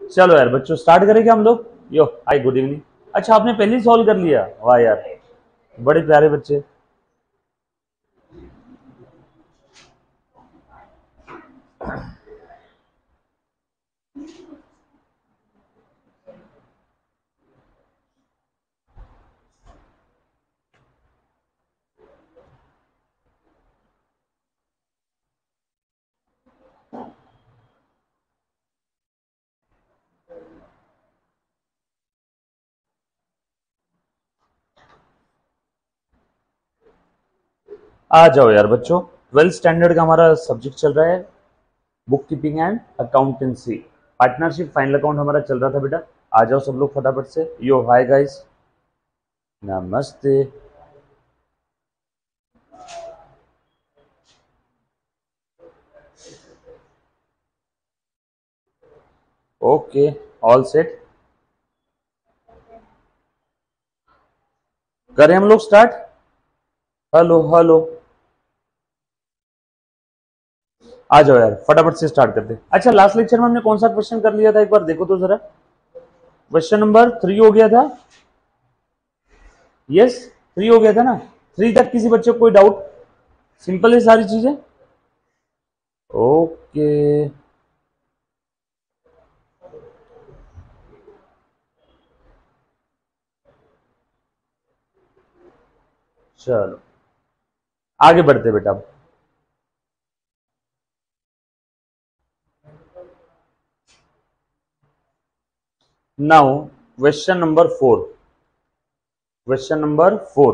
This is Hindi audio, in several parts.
चलो यार बच्चों स्टार्ट करेंगे हम लोग। Yo hi good evening. अच्छा आपने पहले ही सॉल्व कर लिया, वाह यार बड़े प्यारे बच्चे। आ जाओ यार बच्चों, 12th स्टैंडर्ड का हमारा सब्जेक्ट चल रहा है book keeping and accountancy. Partnership final account हमारा चल रहा था बेटा। आ जाओ सब लोग फटाफट से। यो हाय गाइस, नमस्ते। Okay, all set. करें हम लोग स्टार्ट। हेलो हेलो, आ जाओ यार फटाफट से स्टार्ट करते हैं। अच्छा लास्ट लेक्चर में हमने कौन सा क्वेश्चन कर लिया था, एक बार देखो तो जरा। क्वेश्चन नंबर 3 हो गया था। यस 3 हो गया था ना। 3 तक किसी बच्चे को कोई डाउट? सिंपल है सारी चीजें। ओके चलो आगे बढ़ते बेटा। Now question number 4। Question number 4।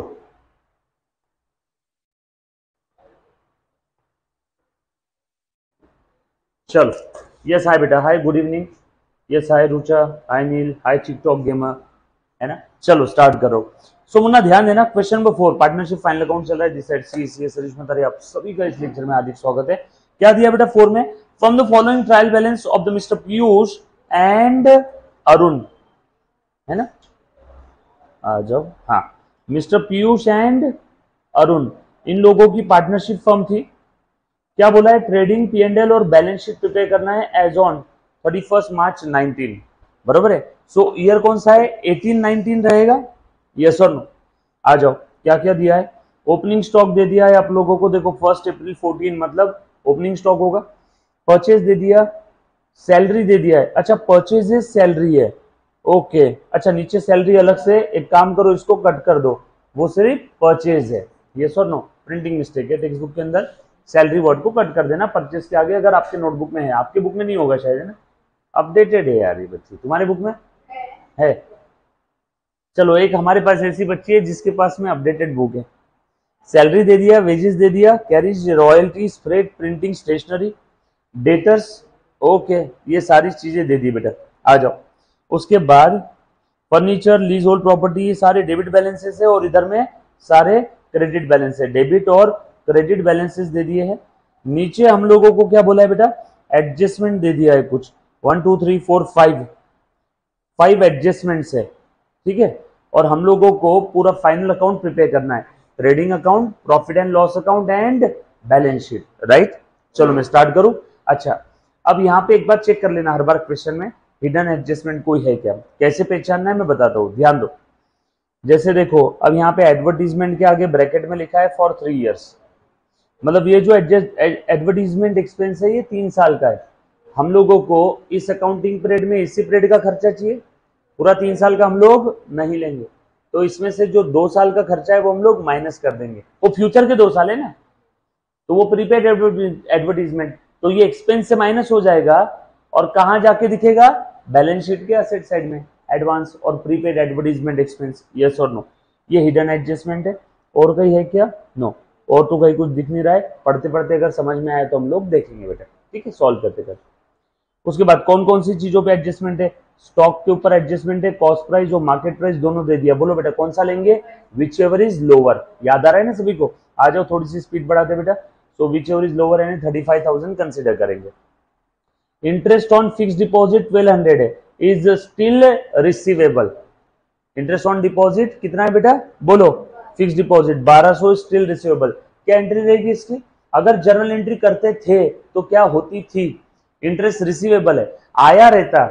चलो यस हाय बेटा, hi good evening. Yes hi Rucha, hi Neel, hi TikTok gamer, है ना। चलो स्टार्ट करो। सो मुन्ना ध्यान देना, question number 4 partnership final account चल रहा है। दिस साइड सी सरीश मतारी, आप सभी का इस लेक्चर में हार्दिक स्वागत है। क्या दिया बेटा 4 में? From the following trial balance of the mister Piyush and Arun, है ना। आ जाओ। हाँ, मिस्टर पीयूष एंड अरुण, इन लोगों की पार्टनरशिप फर्म थी। क्या बोला है? ट्रेडिंग P&L और बैलेंस शीट प्रिपेयर करना है एज ऑन 31 मार्च 19। बरोबर है। सो ईयर कौन सा है? 18-19 रहेगा। यस और नो। आ जाओ, क्या क्या दिया है? ओपनिंग स्टॉक दे दिया है आप लोगों को, देखो 1 अप्रैल 14 मतलब ओपनिंग स्टॉक होगा। परचेज दे दिया, सैलरी दे दिया है। अच्छा परचेजेस सैलरी है, ओके। अच्छा नीचे सैलरी अलग से, एक काम करो इसको कट कर दो, वो सिर्फ परचेज है। यस और नो, प्रिंटिंग मिस्टेक है टेक्स्ट बुक के अंदर, सैलरी वर्ड को कट कर देना परचेज के आगे, अगर आपके नोटबुक में है। आपके बुक में नहीं होगा शायद, है ना। अपडेटेड है यार ये बच्ची, तुम्हारे बुक में है। चलो एक हमारे पास ऐसी बच्ची है जिसके पास में अपडेटेड बुक है। सैलरी दे दिया, वेजेस दे दिया, carriage, royalties, freight, printing, stationery, debtors, okay, ये सारी चीजें दे दी बेटा। आ जाओ। उसके बाद फर्नीचर, लीज होल्ड प्रॉपर्टी, ये सारे डेबिट बैलेंसेस है, और इधर में सारे क्रेडिट बैलेंस है। डेबिट और क्रेडिट बैलेंसेस दे दिए हैं। नीचे हम लोगों को क्या बोला है बेटा? एडजस्टमेंट दे दिया है कुछ 1 2 3 4 5 एडजस्टमेंट्स है, ठीक है। और हम लोगों को पूरा फाइनल अकाउंट प्रिपेयर करना है, trading account, profit and loss account and balance sheet, right. चलो मैं स्टार्ट करूं। अच्छा अब यहाँ पे एक बार चेक कर लेना हर बार क्वेश्चन में हिडन एडजस्टमेंट कोई है क्या, कैसे पहचानना है मैं बताता हूँ, ध्यान दो। जैसे देखो अब यहाँ पे एडवर्टीजमेंट के आगे ब्रैकेट में लिखा है फॉर 3 इयर्स, मतलब ये जो एडवर्टीजमेंट एक्सपेंस है ये 3 साल का है। हम लोगों को इस अकाउंटिंग पीरियड में इसी पीरियड का खर्चा चाहिए, पूरा 3 साल का हम लोग नहीं लेंगे। तो इसमें से जो 2 साल का खर्चा है वो हम लोग माइनस कर देंगे, वो फ्यूचर के 2 साल है ना, तो वो प्रीपेड एडवर्टीजमेंट, तो ये एक्सपेंस से माइनस हो जाएगा और कहां जाके दिखेगा? बैलेंस शीट के असेट साइड में, एडवांस और प्रीपेड एडवर्टीजमेंट एक्सपेंस। यस और नो, ये हिडन एडजस्टमेंट है। और कहीं है क्या? नो, और तो कहीं कुछ दिख नहीं रहा है। पढ़ते पढ़ते अगर समझ में आया तो हम लोग देखेंगे बेटा, ठीक है, सॉल्व करते करते। उसके बाद कौन कौन सी चीजों पे एडजस्टमेंट है? स्टॉक के ऊपर एडजस्टमेंट है, कॉस्ट प्राइस और मार्केट प्राइस दोनों दे दिया। बोलो बेटा कौन सा लेंगे? Whichever is lower. याद आ रहा है ना सभी को? आ जाओ थोड़ी सी स्पीड बढ़ाते बेटा। So whichever is lower यानी 35,000 कंसिडर करेंगे। इंटरेस्ट ऑन फिक्स डिपॉजिट 1200 है, is still receivable. Interest on deposit कितना है बेटा? बोलो। Fix deposit 1200 still receivable. क्या एंट्री रहेगी इसकी? अगर जर्नल एंट्री करते थे तो क्या होती थी? इंटरेस्ट रिसीवेबल है, आया रहता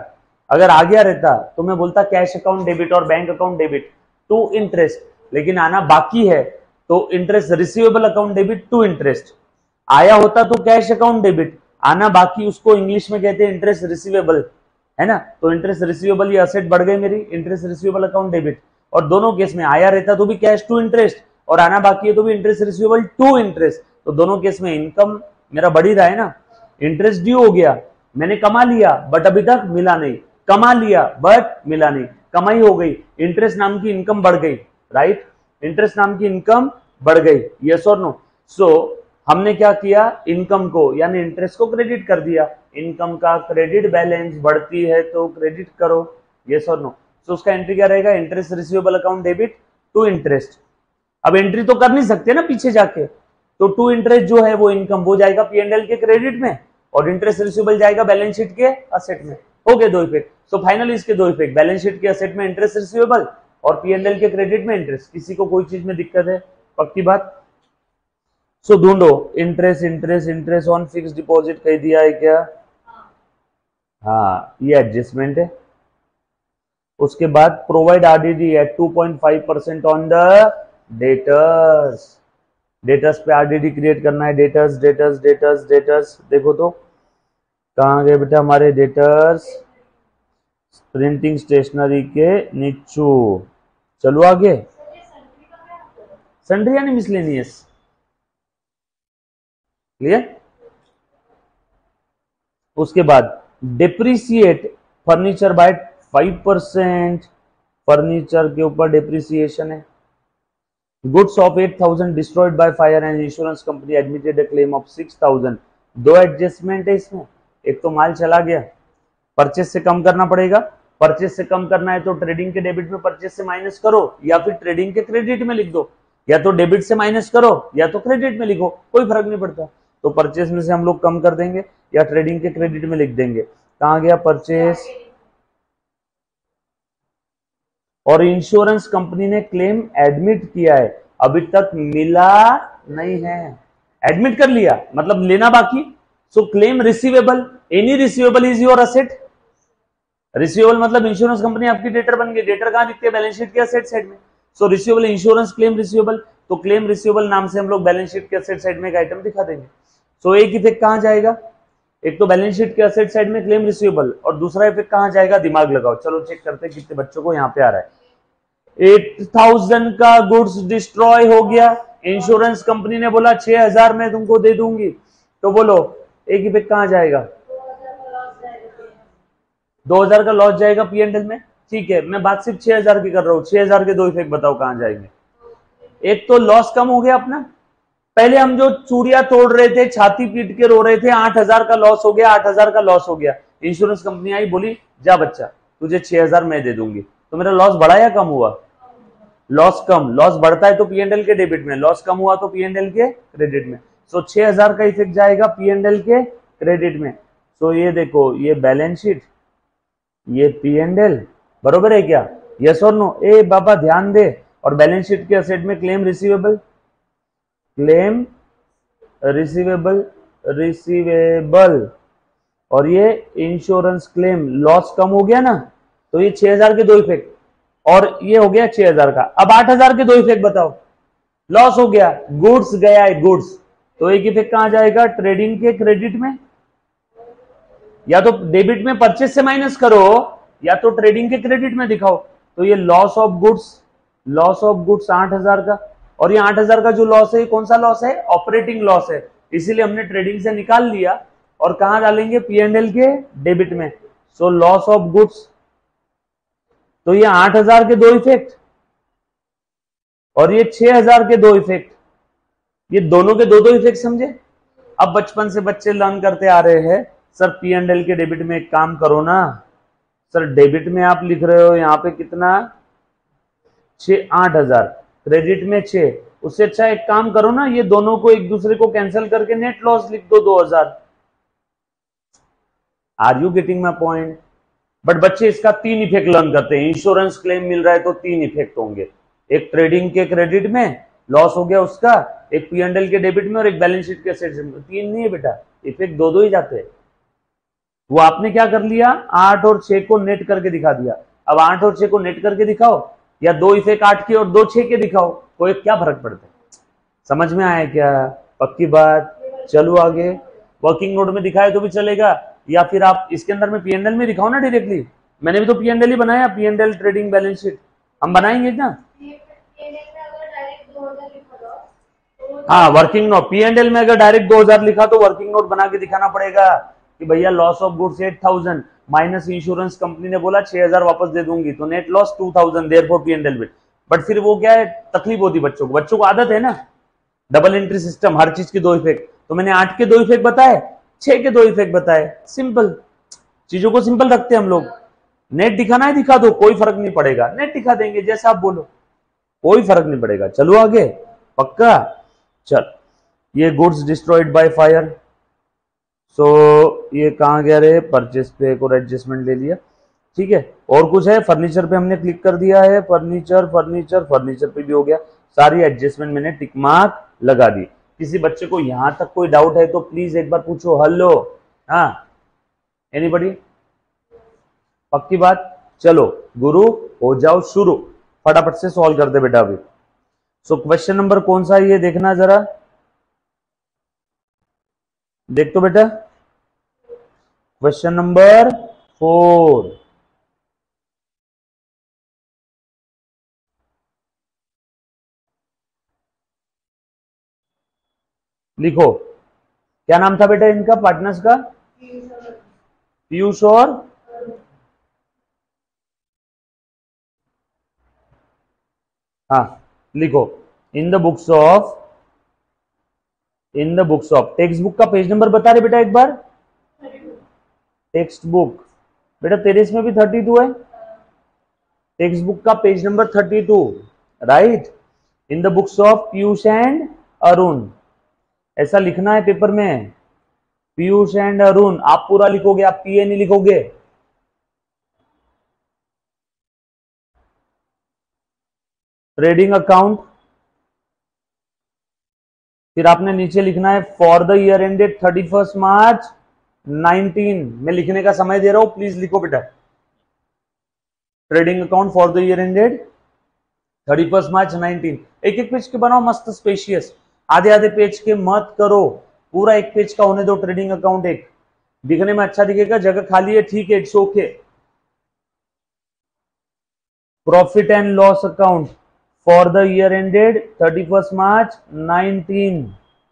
अगर आ गया रहता तो मैं बोलता कैश अकाउंट डेबिट और bank account debit to interest, लेकिन आना बाकी है तो interest receivable account debit to interest. आया होता तो कैश अकाउंट डेबिट, आना बाकी उसको इंग्लिश में कहते हैं इंटरेस्ट रिसीवेबल, है ना। तो इंटरेस्ट रिसीवेबल ये असेट बढ़ गई मेरी, इंटरेस्ट रिसीवेबल अकाउंट डेबिट। और दोनों केस में आया रहता तो भी कैश टू इंटरेस्ट और आना बाकी है तो भी इंटरेस्ट रिसीवेबल टू इंटरेस्ट। तो दोनों केस में इनकम मेरा बढ़ ही रहा है ना। इंटरेस्ट ड्यू हो गया, मैंने कमा लिया बट अभी तक मिला नहीं, कमा लिया बट मिला नहीं, कमाई हो गई, इंटरेस्ट नाम की इनकम बढ़ गई, राइट। इंटरेस्ट नाम की इनकम बढ़ गई, यस और नो। सो हमने क्या किया, इनकम को यानी इंटरेस्ट को क्रेडिट कर दिया। इनकम का क्रेडिट बैलेंस बढ़ती है तो क्रेडिट करो, यस और नो। सो उसका एंट्री क्या रहेगा, interest receivable account debit to interest. अब एंट्री तो कर नहीं सकते ना पीछे जाके, तो टू इंटरेस्ट जो है वो इनकम वो जाएगा P&L के क्रेडिट में और इंटरेस्ट रिसीवेबल जाएगा बैलेंस शीट के असेट में। हो गए दो इफेक्ट। सो फाइनली इसके दो इफेक्ट, बैलेंस शीट के असेट में इंटरेस्ट रिसीवेबल और P&L के क्रेडिट में इंटरेस्ट। किसी को कोई चीज में दिक्कत है, पक्की बात। सो ढूंढो, interest interest interest on fix deposit कह दिया है क्या, हाँ ये एडजस्टमेंट है। उसके बाद provide RDD at 2.5% on the debtors. Debtors पे आरडीडी क्रिएट करना है, डेटर्स डेटर्स डेटर्स डेटर्स। देखो तो कहाँ गए बेटा हमारे डेटर्स, प्रिंटिंग स्टेशनरी के नीचू। चलो आगे, सन्ड्री यानी मिसलेनियस, क्लियर। उसके बाद डिप्रिसिएट फर्नीचर बाय 5%, फर्नीचर के ऊपर डिप्रिसिएशन है। Goods of 8,000 destroyed by fire and insurance company admitted a claim of 6,000। दो एडजस्टमेंट है इसमें, एक तो माल चला गया, परचेस से कम करना पड़ेगा। परचेस से कम करना है तो ट्रेडिंग के डेबिट में परचेस से माइनस करो या फिर ट्रेडिंग के क्रेडिट में लिख दो, या तो डेबिट से माइनस करो या तो क्रेडिट में लिखो, कोई फर्क नहीं पड़ता। तो परचेस में से हम लोग कम कर देंगे या ट्रेडिंग के क्रेडिट में लिख देंगे। कहां गया परचेस, और इंश्योरेंस कंपनी ने क्लेम एडमिट किया है, अभी तक मिला नहीं है, एडमिट कर लिया मतलब लेना बाकी। So claim receivable, any receivable is your asset. Receivable मतलब इंश्योरेंस कंपनी आपकी डेटर बन गई। डेटर कहां दिखते हैं, बैलेंस शीट के असेट साइड में। So receivable insurance claim receivable, तो क्लेम रिसीवेबल नाम से हम लोग बैलेंस शीट के असेट साइड में एक आइटम दिखा देंगे। सो एक इफेक्ट कहां जाएगा, एक तो बैलेंस शीट के असेट साइड में क्लेम रिसीवेबल, और दूसरा इफेक्ट कहां जाएगा, दिमाग लगाओ। चलो चेक करते हैं कितने बच्चों को यहाँ पे आ रहा है। 8,000 का गुड्स डिस्ट्रॉय हो गया, इंश्योरेंस कंपनी ने बोला 6,000 में तुमको दे दूंगी, तो बोलो एक इफेक्ट कहां जाएगा, 2,000 का लॉस जाएगा P&L में। ठीक है, मैं बात सिर्फ 6,000 की कर रहा हूं, 6,000 के दो इफेक्ट बताओ कहां जाएंगे। एक तो लॉस कम हो गया अपना, पहले हम जो चूड़ियां तोड़ रहे थे, छाती पीट के रो रहे थे, 8,000 का लॉस हो गया, 8,000 का लॉस हो गया। इंश्योरेंस कंपनी आई, बोली जा बच्चा तुझे 6,000 मैं दे दूंगी, तो मेरा लॉस बढ़ा या कम हुआ, लॉस कम। लॉस बढ़ता है तो P&L के डेबिट में, लॉस कम हुआ तो P&L के क्रेडिट में। सो 6,000 का इफेक्ट जाएगा P&L के क्रेडिट में। सो ये देखो, ये बैलेंस शीट, ये P&L, बरोबर है क्या, यस और नो। ए बाबा ध्यान दे, और बैलेंस शीट के असेट में claim receivable, claim receivable receivable, और ये इंश्योरेंस क्लेम। लॉस कम हो गया ना, तो ये 6,000 के दो इफेक्ट, और ये हो गया 6,000 का। अब 8,000 के दो इफेक्ट बताओ। लॉस हो गया, गुड्स गया है गुड्स, तो एक इफेक्ट कहां जाएगा, ट्रेडिंग के क्रेडिट में, या तो डेबिट में परचेस से माइनस करो या तो ट्रेडिंग के क्रेडिट में दिखाओ। तो ये loss of goods, loss of goods 8,000 का, और ये 8,000 का जो लॉस है, ये कौन सा लॉस है, ऑपरेटिंग लॉस है, इसीलिए हमने ट्रेडिंग से निकाल लिया और कहां डालेंगे, P&L के डेबिट में। सो लॉस ऑफ गुड्स, तो ये 8,000 के दो इफेक्ट और ये 6,000 के दो इफेक्ट, ये दोनों के दो दो इफेक्ट समझे। अब बचपन से बच्चे लर्न करते आ रहे हैं, सर P&L के डेबिट में एक काम करो ना, सर डेबिट में आप लिख रहे हो यहाँ पे कितना, 8,000, क्रेडिट में 6, उससे अच्छा एक काम करो ना, ये दोनों को एक दूसरे को कैंसिल करके नेट लॉस लिख दो 2,000। Are you getting my point. But बच्चे इसका 3 इफेक्ट लर्न करते हैं। इंश्योरेंस क्लेम मिल रहा है तो 3 इफेक्ट होंगे, एक ट्रेडिंग के क्रेडिट में लॉस हो गया उसका, एक P&L के डेबिट में, और एक बैलेंस शीट के असेट में। 3 नहीं है बेटा, इफेक्ट दो दो ही जाते हैं। वो आपने क्या कर लिया, 8 और 6 को नेट करके दिखा दिया। अब 8 और 6 को नेट करके दिखाओ या 2 इफेक्ट 8 के और 2 6 के दिखाओ, कोई क्या फर्क पड़ता है? समझ में आया क्या? पक्की बात। चलो आगे। वर्किंग नोट में दिखाए तो भी चलेगा, या फिर आप इसके अंदर में पीएनएल में दिखाओ ना डायरेक्टली। मैंने भी तो पीएनएल ही बनाया, पीएनएल ट्रेडिंग बैलेंस शीट हम बनाएंगे ना। हाँ, वर्किंग नोट पीएनएल में अगर डायरेक्ट 2000 लिखा तो वर्किंग नोट बना के दिखाना पड़ेगा कि भैया loss of goods 8000 minus insurance company ने बोला 6000 वापस दे दूंगी, तो नेट लॉस 2000 देयरफॉर पीएनएल बिट। बट फिर वो क्या है, तकलीफ होती बच्चों को आदत है ना, डबल एंट्री सिस्टम, हर चीज के 2 इफेक्ट। तो मैंने 8 के 2 इफेक्ट बताए, 6 के 2 इफेक्ट बताए, सिंपल। चीजों को सिंपल रखते हैं हम लोग। नेट दिखाना है दिखा दो, कोई फर्क नहीं पड़ेगा, नेट दिखा देंगे जैसा आप बोलो, कोई फर्क नहीं पड़ेगा। चलो आगे, पक्का। चल, ये goods destroyed by fire, so ये कहाँ गया रे, परचेस पे एक और एडजस्टमेंट ले लिया, ठीक है। और कुछ है, फर्नीचर पे हमने क्लिक कर दिया है, फर्नीचर पे भी हो गया, सारी एडजस्टमेंट मैंने टिक मार्क लगा दी। किसी बच्चे को यहां तक कोई डाउट है तो प्लीज एक बार पूछो, हेलो, हाँ, एनीबडी? पक्की बात। चलो गुरु हो जाओ शुरू, फटाफट से सॉल्व कर दे बेटा अभी। सो क्वेश्चन नंबर कौन सा है ये देखना जरा, देख तो बेटा, क्वेश्चन नंबर 4। लिखो, क्या नाम था बेटा इनका, पार्टनर्स का? पीयूष और हाँ, लिखो, in the books of text book का पेज नंबर बता रहे बेटा एक बार। टेक्स्ट बुक बेटा तेरे इसमें भी 32 है, टेक्स्ट बुक का page number 32, right. In the books of Piyush and Arun, ऐसा लिखना है पेपर में, पीयूष एंड अरुण। आप पूरा लिखोगे, आप पीए नहीं लिखोगे। ट्रेडिंग अकाउंट, फिर आपने नीचे लिखना है for the year ended 31 March 19। मैं लिखने का समय दे रहा हूं, प्लीज लिखो बेटा। Trading account for the year ended 31 March 19। एक एक पेज के बनाओ मस्त स्पेशियस, आधे आधे पेज के मत करो, पूरा एक पेज का होने दो ट्रेडिंग अकाउंट। एक दिखने में अच्छा दिखेगा, जगह खाली है, ठीक है, it's okay. Profit and loss account for the year ended 31 March 19,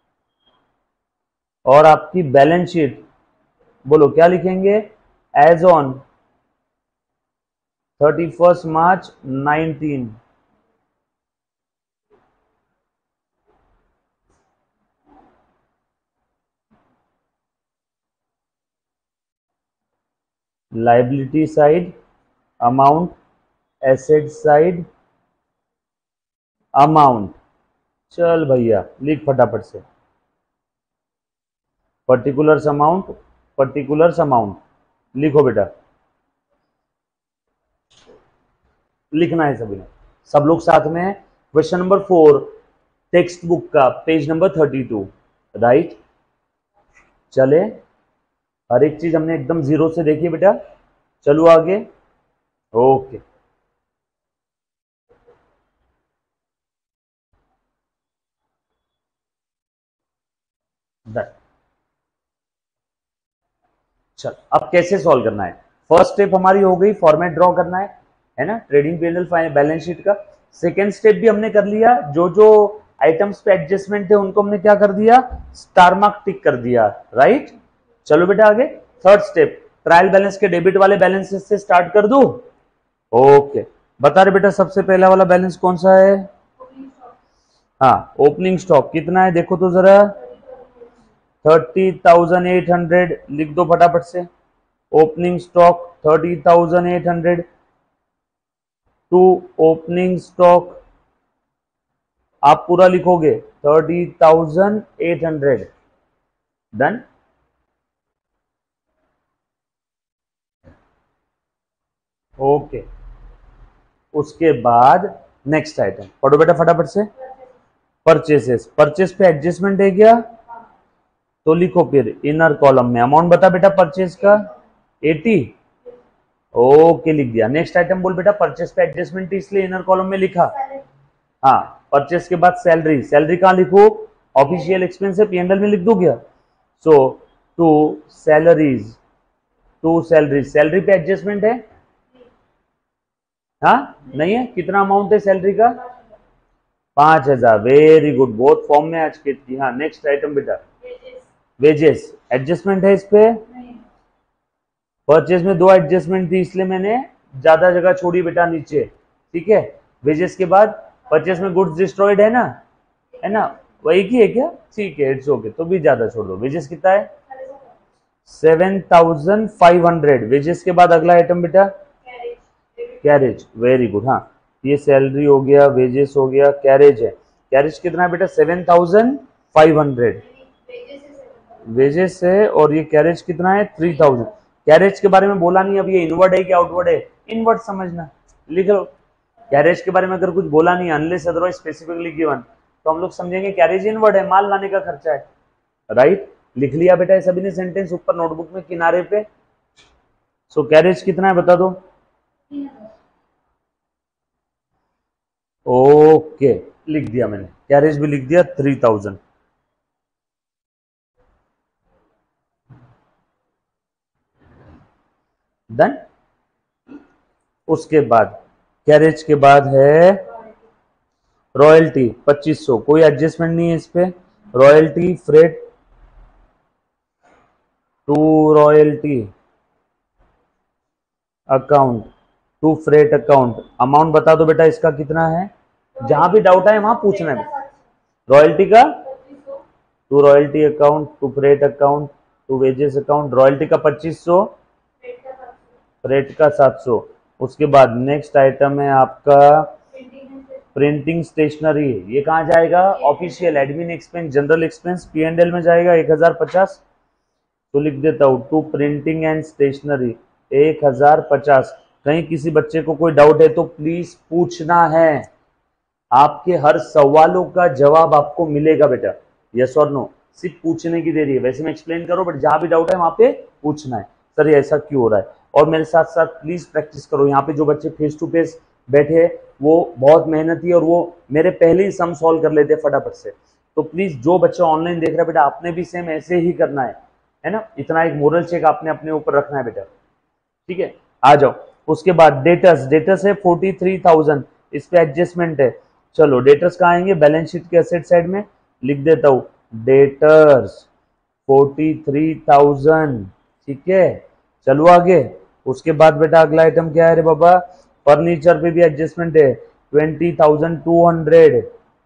और आपकी बैलेंस शीट बोलो क्या लिखेंगे, as on 31 March 19। Liability side amount, asset side amount. चल भैया लिख फटाफट से, पर्टिकुलर्स अमाउंट लिखो बेटा, लिखना है सभी ने, सब लोग साथ में। क्वेश्चन नंबर 4 टेक्स्ट बुक का पेज नंबर 32, राइट। चले, हर एक चीज हमने एकदम जीरो से देखी बेटा। चलो आगे, ओके। चल, अब कैसे सॉल्व करना है? फर्स्ट स्टेप हमारी हो गई, फॉर्मेट ड्रॉ करना है ना, ट्रेडिंग पीएनएल बैलेंस शीट का। सेकेंड स्टेप भी हमने कर लिया, जो जो आइटम्स पे एडजस्टमेंट थे उनको हमने क्या कर दिया, स्टार मार्क टिक कर दिया, राइट। चलो बेटा आगे, थर्ड स्टेप, ट्रायल बैलेंस के डेबिट वाले बैलेंसेस से स्टार्ट कर दूं। ओके, बता रहे बेटा सबसे पहला वाला बैलेंस कौन सा है? हाँ, ओपनिंग स्टॉक कितना है देखो तो जरा, 30,800 लिख दो फटाफट से। Opening stock 30,800 to opening stock, आप पूरा लिखोगे 30,800, डन। ओके, उसके बाद नेक्स्ट आइटम पढ़ो बेटा फटाफट से, परचेसेस। परचेस पे एडजस्टमेंट है क्या, तो लिखो फिर इनर कॉलम में अमाउंट बता बेटा परचेज का, 80, ओके लिख दिया। नेक्स्ट आइटम बोल बेटा, परचेस पे एडजस्टमेंट थी इसलिए इनर कॉलम में लिखा। हाँ, परचेस के बाद सैलरी, सैलरी कहाँ लिखो, ऑफिशियल एक्सपेंस है, P&L में लिख दो क्या। So to salaries, to salary, salary पे एडजस्टमेंट है, हाँ नहीं है, कितना अमाउंट है सैलरी का, 5000, वेरी गुड, बहुत फॉर्म में आज की। हाँ नेक्स्ट आइटम बेटा, वेजेस, एडजस्टमेंट है इस पे, परचेज में 2 एडजस्टमेंट थी इसलिए मैंने ज्यादा जगह छोड़ी बेटा नीचे, ठीक है। वेजेस के बाद परचेज में गुड्स डिस्ट्रॉयड है ना, वही की है क्या, ठीक है, इट्स ओके, तो भी ज्यादा छोड़ दो। वेजेस कितना है, 7500। वेजेस के बाद अगला आइटम बेटा कैरेज, वेरी गुड। हाँ, ये सैलरी हो गया, वेजेस हो गया, कैरेज है, कैरेज कितना है बेटा 7500, वेजेस है, और ये कैरेज कितना है 3000। कैरेज के बारे में बोला नहीं, अब ये इनवर्ड है कि आउटवर्ड है, इनवर्ड समझना, लिख लो। कैरेज के बारे में अगर कुछ बोला नहीं, अनलेस अदरवाइज स्पेसिफिकली गिवन, तो हम लोग समझेंगे कैरेज इनवर्ड है, माल लाने का खर्चा है, राइट। लिख लिया बेटा ये सभी ने सेंटेंस ऊपर नोटबुक में किनारे पे। सो कैरेज कितना है बता दो, ओके लिख दिया मैंने, कैरेज भी लिख दिया 3000। डन। उसके बाद कैरेज के बाद है रॉयल्टी 2500, कोई एडजस्टमेंट नहीं है इस पे। Royalty freight to royalty account to freight account, amount बता दो बेटा इसका कितना है, जहां भी डाउट आए वहां पूछना है। रॉयल्टी का to royalty account, to freight account, to wages account, royalty का 2500, फ्रेट का 700। उसके बाद नेक्स्ट आइटम है आपका प्रिंटिंग स्टेशनरी, ये कहाँ जाएगा, official admin expense, general expense, P&L में जाएगा 1050, तो लिख देता हूँ टू प्रिंटिंग एंड स्टेशनरी 1050। कहीं किसी बच्चे को कोई डाउट है तो प्लीज पूछना है, आपके हर सवालों का जवाब आपको मिलेगा बेटा, यस और नो, सिर्फ पूछने की देरी है। वैसे मैं एक्सप्लेन करो, बट जहां भी डाउट है वहां पे पूछना है, सर ये ऐसा क्यों हो रहा है। और मेरे साथ साथ प्लीज प्रैक्टिस करो, यहाँ पे जो बच्चे फेस टू फेस बैठे हैं वो बहुत मेहनती और वो मेरे पहले ही सम सॉल्व कर लेते फटाफट से, तो प्लीज जो बच्चा ऑनलाइन देख रहा है बेटा, आपने भी सेम ऐसे ही करना है ना, इतना एक मोरल चेक आपने अपने ऊपर रखना है बेटा, ठीक है। आ जाओ, उसके बाद डेटर्स, डेटर्स है 43,000, इस पे एडजस्टमेंट है। चलो डेटर्स कहाँ आएंगे, बैलेंस शीट के एसेट साइड में लिख देता हूँ डेटर्स 43,000, ठीक है। चलो आगे, उसके बाद बेटा अगला आइटम क्या है रे बाबा, फर्नीचर पे भी एडजस्टमेंट है 20,200।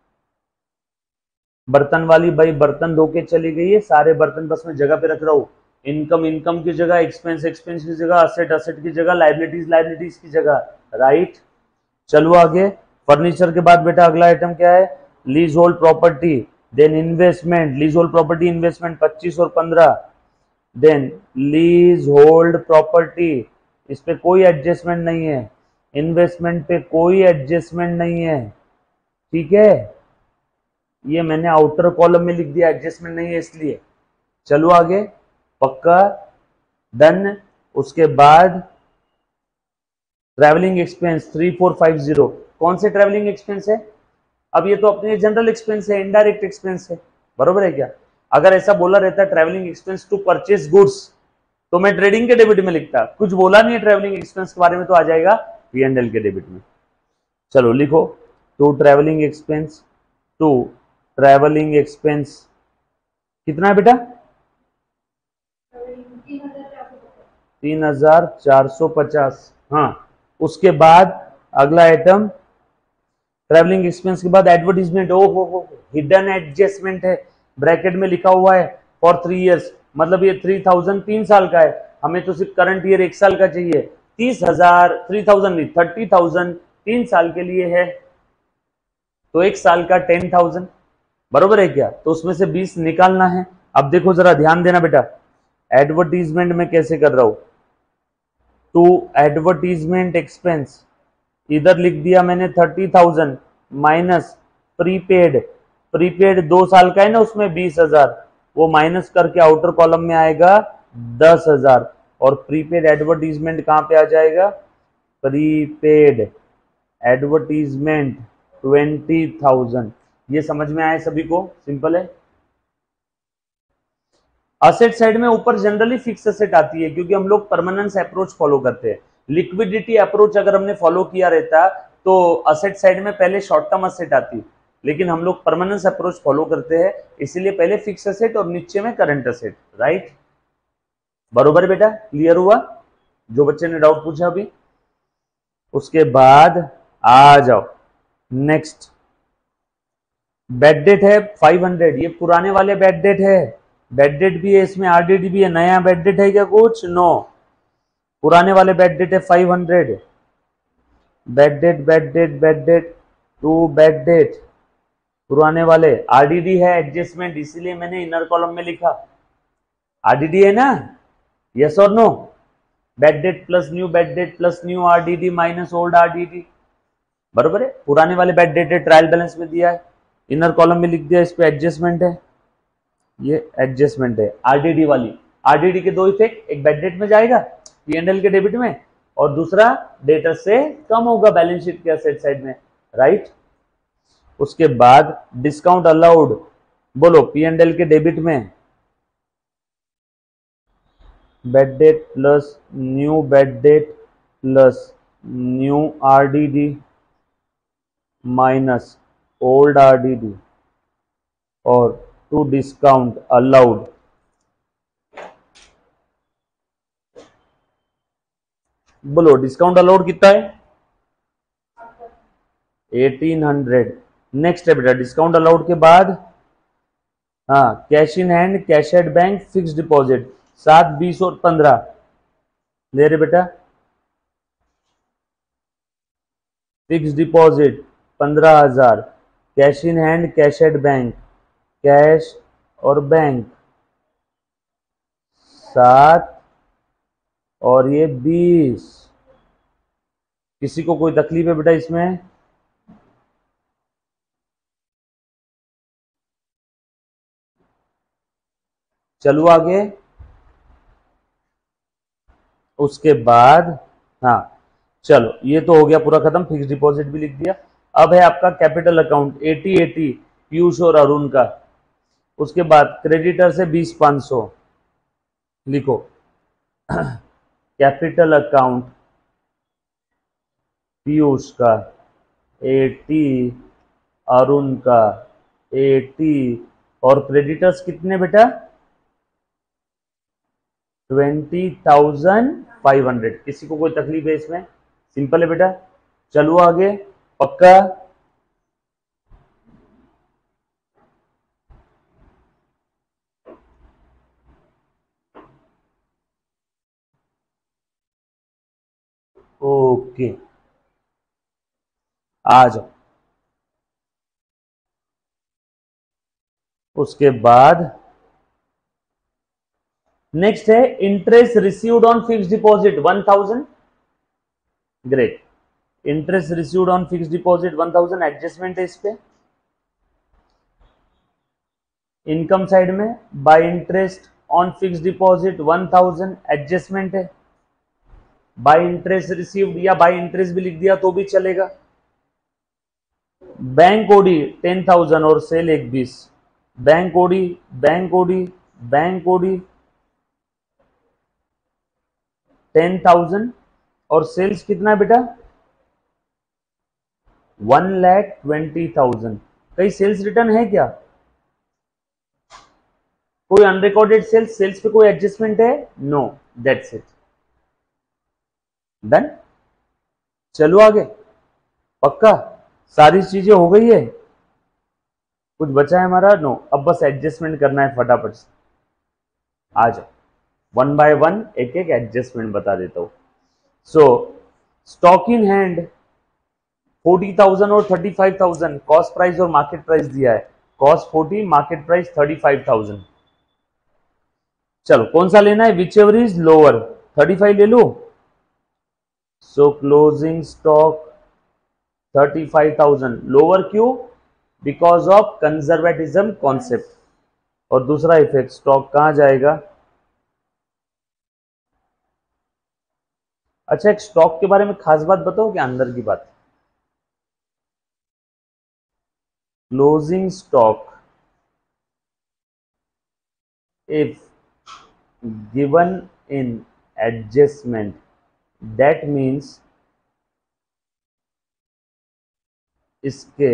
बर्तन वाली भाई बर्तन धो के चली गई है, सारे बर्तन बस मैं जगह पे रख रहा हूँ, इनकम इनकम की जगह, एक्सपेंस एक्सपेंस की जगह, असेट असेट की जगह, लाइबिलिटीज लाइबिलिटीज की जगह, राइट। चलो आगे, फर्नीचर के बाद बेटा अगला आइटम क्या है, leasehold property, then investment, leasehold property investment 25 और 15, देन लीज होल्ड प्रॉपर्टी, इस पे कोई एडजस्टमेंट नहीं है, इन्वेस्टमेंट पे कोई एडजस्टमेंट नहीं है, ठीक है। ये मैंने आउटर कॉलम में लिख दिया, एडजस्टमेंट नहीं है इसलिए। चलो आगे, पक्का, डन। उसके बाद ट्रैवलिंग एक्सपेंस 3450, कौन से ट्रैवलिंग एक्सपेंस है, अब ये तो अपने जनरल एक्सपेंस है, इनडायरेक्ट एक्सपेंस है, बरोबर है क्या। अगर ऐसा बोला रहता travelling expense to purchase goods, तो मैं ट्रेडिंग के डेबिट में लिखता, कुछ बोला नहीं है ट्रैवलिंग एक्सपेंस के बारे में, तो आ जाएगा P&L के डेबिट में। चलो लिखो, to travelling expense, to travelling expense कितना है बेटा 3,450। हाँ, उसके बाद अगला आइटम ट्रैवलिंग एक्सपेंस के बाद एडवर्टीजमेंट, ओ हो हिडन एडजस्टमेंट है, ब्रैकेट में लिखा हुआ है फॉर 3 इयर्स, मतलब ये 3,000 3 साल का है, हमें तो सिर्फ करंट ईयर 1 साल का चाहिए। 30,000 3,000 नहीं 30,000 3 साल के लिए है, तो 1 साल का 10,000, बरोबर है क्या, तो उसमें से 20 निकालना है। अब देखो जरा ध्यान देना बेटा, एडवर्टीजमेंट में कैसे कर रहा हूं, टू एडवर्टीजमेंट एक्सपेंस, इधर लिख दिया मैंने 30,000 माइनस प्रीपेड, प्रीपेड 2 साल का है ना, उसमें 20,000, वो माइनस करके आउटर कॉलम में आएगा 10,000, और प्रीपेड एडवर्टीजमेंट कहाँ पे आ जाएगा, प्रीपेड एडवर्टीजमेंट 20,000। ये समझ में आया सभी को, सिंपल है। असेट साइड में ऊपर जनरली फिक्स असेट आती है क्योंकि हम लोग परमानेंस अप्रोच फॉलो करते हैं। लिक्विडिटी अप्रोच अगर हमने फॉलो किया रहता तो असेट साइड में पहले शॉर्ट टर्म असेट आती, लेकिन हम लोग परमानेंस अप्रोच फॉलो करते हैं, इसीलिए पहले फिक्स असेट और नीचे में करंट असेट, राइट। बरोबर है बेटा, क्लियर हुआ जो बच्चे ने डाउट पूछा अभी। उसके बाद आ जाओ नेक्स्ट, बेड डेट है 500, ये पुराने वाले बेड डेट है, बेड डेट भी है इसमें, आरडीडी भी है। नया बेड डेट है क्या कुछ? नो, पुराने वाले बेड डेट है 500। Bad debt bad debt bad debt to bad debt पुराने वाले। आरडीडी है एडजस्टमेंट, इसीलिए मैंने इनर कॉलम में लिखा। आरडीडी है ना, यस और no? Bad debt plus new RDD minus old RDD, बरोबर है। पुराने वाले बेड डेट है, ट्रायल बैलेंस में दिया है, इनर कॉलम में लिख दिया, इस पे एडजस्टमेंट है, ये एडजस्टमेंट है। आरडीडी वाली, आरडीडी के दो इफेक्ट, एक बेड डेट में जाएगा पीएनएल के डेबिट में, और दूसरा डेटर से कम होगा बैलेंस शीट के असेट साइड में, राइट। उसके बाद डिस्काउंट अलाउड, बोलो पीएनएल के डेबिट में bad debt plus new bad debt plus new RDD minus old RDD और टू डिस्काउंट अलाउड। बोलो डिस्काउंट अलाउड कितना है? 1800। नेक्स्ट है बेटा डिस्काउंट अलाउड के बाद, हाँ, cash in hand, cash at bank, fix deposit 7, 20 और 15 ले रहे बेटा। Fix deposit 15,000, cash in hand, cash at bank, cash और बैंक 7 और ये 20। किसी को कोई तकलीफ है बेटा इसमें? चलो आगे। उसके बाद, हाँ चलो ये तो हो गया पूरा खत्म, फिक्स डिपॉजिट भी लिख दिया। अब है आपका कैपिटल अकाउंट 80 पीयूष और अरुण का। उसके बाद क्रेडिटर से 20,500 लिखो। कैपिटल अकाउंट पीयूष का 80, अरुण का 80 और क्रेडिटर्स कितने बेटा? 20,500। किसी को कोई तकलीफ है इसमें? सिंपल है बेटा, चलो आगे, पक्का? ओके, आ जाओ। उसके बाद नेक्स्ट है interest received on fix deposit 1,000। Great, interest received on fix deposit 1,000 adjustment है इस पे। इनकम साइड में by interest on fix deposit 1,000 adjustment है। बाय इंटरेस्ट रिसीव्ड या बाय इंटरेस्ट भी लिख दिया तो भी चलेगा। बैंक ओडी 10,000 और sale 1,20। Bank OD, bank OD, bank OD 10,000 और सेल्स कितना है बेटा? 1,20,000। कहीं सेल्स रिटर्न है क्या? कोई अनरिकॉर्डेड सेल्स, सेल्स पे कोई एडजस्टमेंट है? No, that's it, done. चलो आगे, पक्का सारी चीजें हो गई है? कुछ बचा है हमारा? नो, अब बस एडजस्टमेंट करना है फटाफट से। आ जाओ, वन बाय वन एक एक एडजस्टमेंट बता देता हूं। सो स्टॉक इन हैंड 40,000 और 35,000, कॉस्ट प्राइस और मार्केट प्राइस दिया है। Cost 40, market price 35,000। चलो कौन सा लेना है? विच एवर इज लोअर, 35 ले लो। सो क्लोजिंग स्टॉक 35,000, लोअर क्यों? Because of conservatism concept. और दूसरा इफेक्ट, स्टॉक कहां जाएगा? अच्छा, एक स्टॉक के बारे में खास बात बताओ क्या, अंदर की बात। Closing stock if given in adjustment, that means इसके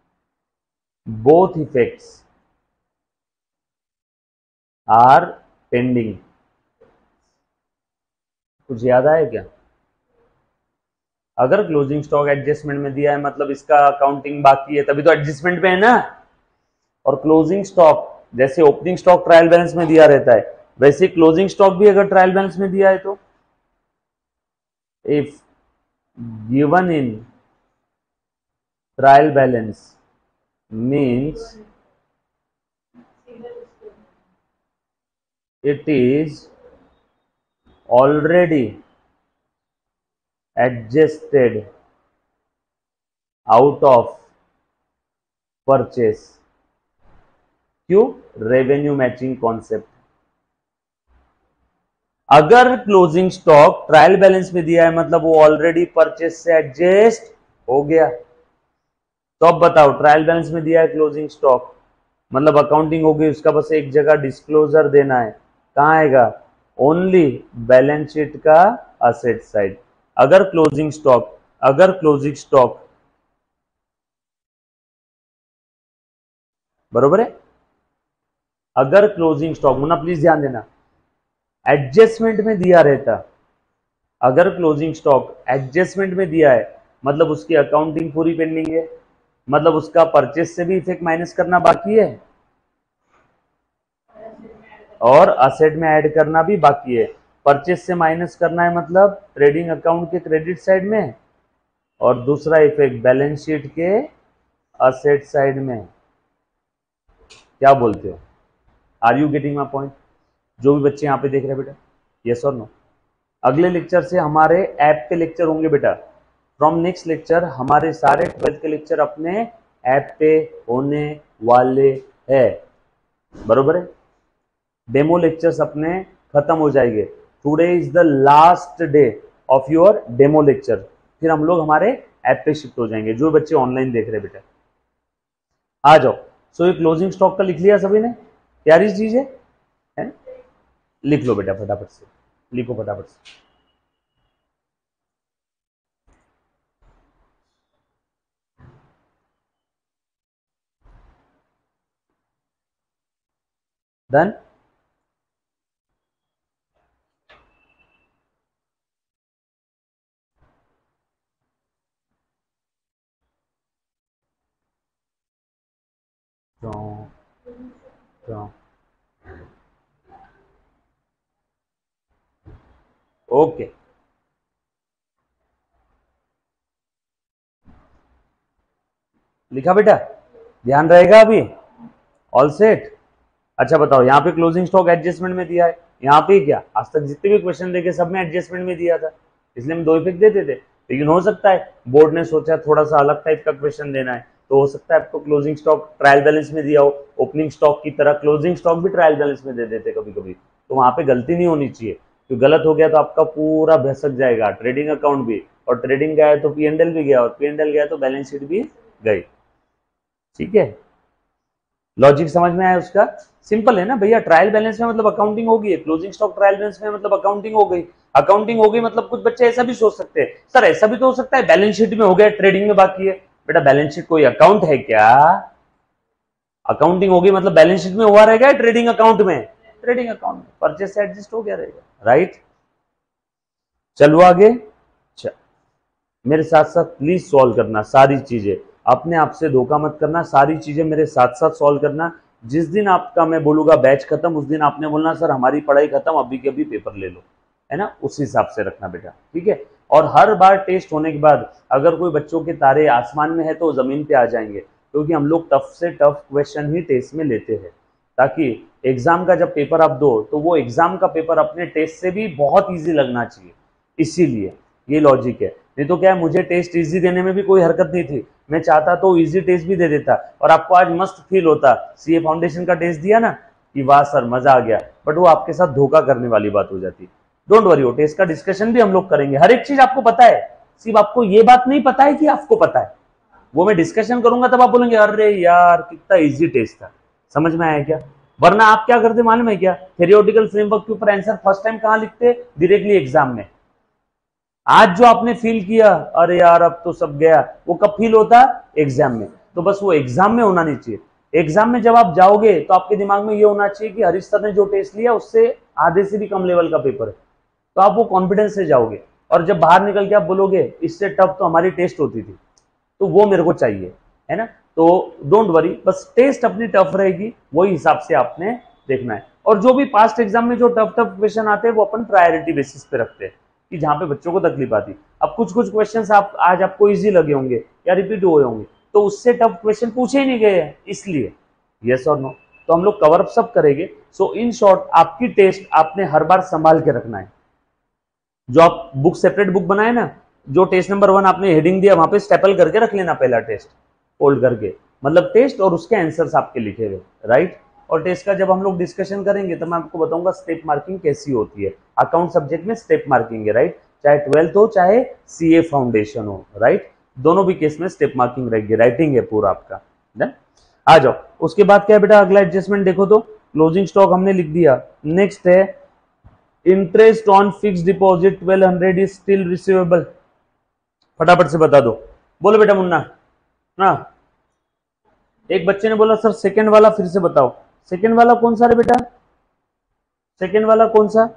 both effects are pending। कुछ याद आया क्या? अगर क्लोजिंग स्टॉक एडजस्टमेंट में दिया है मतलब इसका अकाउंटिंग बाकी है, तभी तो एडजस्टमेंट में है ना। और क्लोजिंग स्टॉक जैसे ओपनिंग स्टॉक ट्रायल बैलेंस में दिया रहता है, वैसे क्लोजिंग स्टॉक भी अगर ट्रायल बैलेंस में दिया है तो if given in trial balance means it is already adjusted out of purchase। क्यों? Revenue matching concept. अगर क्लोजिंग स्टॉक ट्रायल बैलेंस में दिया है मतलब वो ऑलरेडी परचेस से एडजस्ट हो गया। तो अब बताओ, ट्रायल बैलेंस में दिया है क्लोजिंग स्टॉक मतलब अकाउंटिंग होगी, उसका बस एक जगह डिस्क्लोजर देना है। कहां आएगा? ओनली बैलेंस शीट का असेट साइड। अगर क्लोजिंग स्टॉक बरोबर है, अगर क्लोजिंग स्टॉक, मुन्ना प्लीज ध्यान देना, एडजस्टमेंट में दिया रहता, अगर क्लोजिंग स्टॉक एडजस्टमेंट में दिया है मतलब उसकी अकाउंटिंग पूरी पेंडिंग है, मतलब उसका परचेस से भी इफेक्ट माइनस करना बाकी है और असेट में ऐड करना भी बाकी है। परचेस से माइनस करना है मतलब ट्रेडिंग अकाउंट के क्रेडिट साइड में, और दूसरा इफेक्ट बैलेंस शीट के असेट साइड में। क्या बोलते हो? Are you getting my point? जो भी बच्चे यहाँ पे देख रहे हैं बेटा, यस और नो? अगले लेक्चर से हमारे ऐप पे लेक्चर होंगे बेटा। फ्रॉम नेक्स्ट लेक्चर हमारे सारे 12th के लेक्चर अपने ऐप पे होने वाले हैं, बरोबर है। डेमो लेक्चर्स अपने खत्म हो जाएंगे। Today is the last day of your demo lecture, फिर हम लोग हमारे ऐप पे शिफ्ट हो जाएंगे। जो बच्चे ऑनलाइन देख रहे हैं बेटा आ जाओ। सो ये क्लोजिंग स्टॉक का लिख लिया सभी ने? प्यारी चीज है? लिख लो बेटा फटाफट से, लिखो फटाफट से। डन? ओके, लिखा बेटा? ध्यान रहेगा अभी? All set? अच्छा बताओ, यहाँ पे क्लोजिंग स्टॉक एडजस्टमेंट में दिया है, यहाँ पे क्या आज तक जितने भी क्वेश्चन देखे सब में एडजस्टमेंट में दिया था, इसलिए हम 2 इफेक्ट देते थे। लेकिन हो सकता है बोर्ड ने सोचा थोड़ा सा अलग टाइप का क्वेश्चन देना है, तो हो सकता है आपको क्लोजिंग स्टॉक ट्रायल बैलेंस में दिया हो, ओपनिंग स्टॉक की तरह क्लोजिंग स्टॉक भी ट्रायल बैलेंस में दे देते कभी कभी। तो वहां पे गलती नहीं होनी चाहिए, तो गलत हो गया तो आपका पूरा भसक जाएगा, ट्रेडिंग अकाउंट भी, और ट्रेडिंग गया है तो P&L भी गया, और P&L गया तो बैलेंस शीट भी गई। ठीक है, लॉजिक समझ में आया उसका? सिंपल है ना भैया। ट्रायल बैलेंस में मतलब अकाउंटिंग होगी, क्लोजिंग स्टॉक ट्रायल बैलेंस में मतलब अकाउंटिंग हो गई। अकाउंटिंग हो गई मतलब कुछ बच्चे ऐसा भी सोच सकते हैं, सर ऐसा भी तो हो सकता है बैलेंस शीट में हो गया ट्रेडिंग में बाकी है। बेटा बैलेंस शीट कोई अकाउंट है क्या? अकाउंटिंग हो गई मतलब बैलेंस शीट में हुआ रहेगा ट्रेडिंग अकाउंट में, ट्रेडिंग अकाउंट में परचेस से एडजस्ट हो गया रहेगा, राइट? चलो आगे। मेरे साथ साथ प्लीज सॉल्व करना सारी चीजें, अपने आप से धोखा मत करना, सारी चीजें मेरे साथ साथ सॉल्व करना। जिस दिन आपका मैं बोलूंगा बैच खत्म, उस दिन आपने बोलना सर हमारी पढ़ाई खत्म, अभी के अभी पेपर ले लो, है ना? उस हिसाब से रखना बेटा, ठीक है? और हर बार टेस्ट होने के बाद अगर कोई बच्चों के तारे आसमान में है तो जमीन पे आ जाएंगे, क्योंकि हम लोग टफ से टफ क्वेश्चन ही टेस्ट में लेते हैं, ताकि एग्जाम का जब पेपर आप दो तो वो एग्जाम का पेपर अपने टेस्ट से भी बहुत ईजी लगना चाहिए, इसीलिए ये लॉजिक है। नहीं तो क्या है, मुझे टेस्ट इजी देने में भी कोई हरकत नहीं थी, मैं चाहता तो इजी टेस्ट भी दे देता और आपको आज मस्त फील होता। सीए फाउंडेशन का टेस्ट दिया ना कि वाह सर मजा आ गया, बट वो आपके साथ धोखा करने वाली बात हो जाती। डोंट वरी, हो टेस्ट का डिस्कशन भी हम लोग करेंगे, हर एक चीज आपको पता है, सिर्फ आपको ये बात नहीं पता है कि आपको पता है, वो मैं डिस्कशन करूंगा तब आप बोलेंगे अरे यार कितना इजी टेस्ट था, समझ में आया क्या। वरना आप क्या करते मालूम है क्या, थ्योरेटिकल फ्रेमवर्क के ऊपर आंसर फर्स्ट टाइम कहां लिखते, डायरेक्टली एग्जाम में। आज जो आपने फील किया अरे यार अब तो सब गया, वो कब फील होता, एग्जाम में। तो बस वो एग्जाम में होना नहीं चाहिए, एग्जाम में जब आप जाओगे तो आपके दिमाग में ये होना चाहिए कि हरीश सर ने जो टेस्ट लिया उससे आधे से भी कम लेवल का पेपर है, तो आप वो कॉन्फिडेंस से जाओगे, और जब बाहर निकल के आप बोलोगे इससे टफ तो हमारी टेस्ट होती थी, तो वो मेरे को चाहिए, है ना। तो डोंट वरी, बस टेस्ट अपनी टफ रहेगी, वही हिसाब से आपने देखना है। और जो भी पास्ट एग्जाम में जो टफ टफ क्वेश्चन आते हैं वो अपन प्रायोरिटी बेसिस पे रखते हैं कि जहां पे बच्चों को तकलीफ आती। अब कुछ कुछ क्वेश्चन आप आज आपको इजी लगे होंगे या रिपीट हुए होंगे, तो उससे टफ क्वेश्चन पूछे ही नहीं गए हैं, इसलिए यस और नो, तो हम लोग कवर अप सब करेंगे। सो इन शॉर्ट आपकी टेस्ट आपने हर बार संभाल के रखना है। जो आप बुक सेपरेट बुक बनाए ना, जो टेस्ट नंबर 1 आपने हेडिंग दिया वहां पे स्टेपल करके रख लेना, पहला टेस्ट फोल्ड करके, मतलब टेस्ट और उसके आंसर्स आपके लिखे हुए, राइट। और टेस्ट का जब हम लोग डिस्कशन करेंगे तो मैं आपको बताऊंगा स्टेप मार्किंग कैसी होती है। अकाउंट सब्जेक्ट में स्टेप मार्किंग है, राइट, चाहे 12th हो चाहे सीए फाउंडेशन हो, राइट, दोनों भी केस में स्टेप मार्किंग रहेगी, राइटिंग है पूरा आपका। डन, आ जाओ। उसके बाद क्या है बेटा, अगला एडजस्टमेंट देखो तो क्लोजिंग स्टॉक हमने लिख दिया। नेक्स्ट है interest on fix deposit 1200 is still receivable, फटाफट से बता दो, बोलो बेटा मुन्ना। ना एक बच्चे ने बोला सर सेकंड वाला फिर से बताओ, सेकंड वाला कौन सा रे बेटा, सेकंड वाला कौन सा,